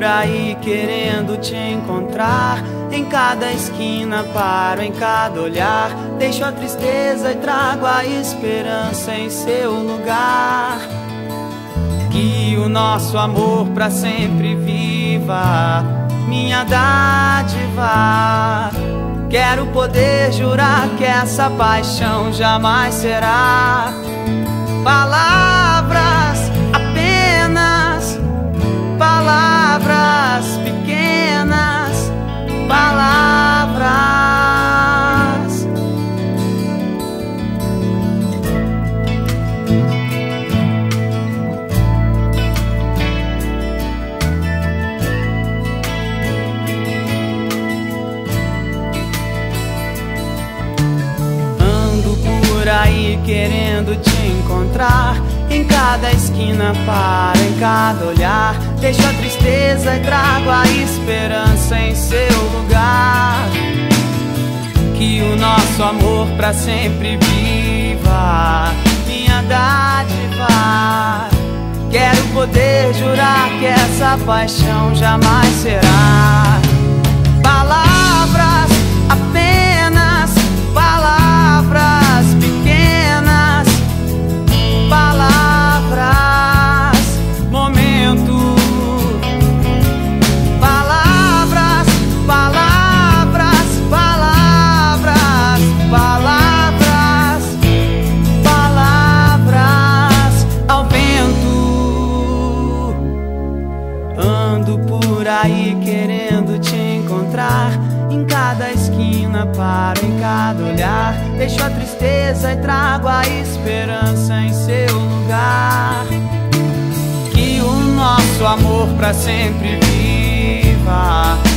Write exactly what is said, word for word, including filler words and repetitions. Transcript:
por aí querendo te encontrar. Em cada esquina paro, em cada olhar, deixo a tristeza e trago a esperança em seu lugar. Que o nosso amor pra sempre viva, minha dádiva. Quero poder jurar que essa paixão jamais será palavras, apenas palavras pequenas, palavras. Ando por aí querendo te encontrar. Em cada esquina paro, em cada olhar, deixo a tristeza e trago a esperança em seu lugar. Que o nosso amor pra sempre viva, minha dádiva. Quero poder jurar que essa paixão jamais será palavras, apenas palavras pequenas, palavras, momento, palavras, palavras, palavras, palavras, palavras ao vento. Ando por aí querendo te encontrar. Em cada esquina paro, em cada olhar, deixo a tristeza e trago a esperança em seu lugar. Que o nosso amor pra sempre viva,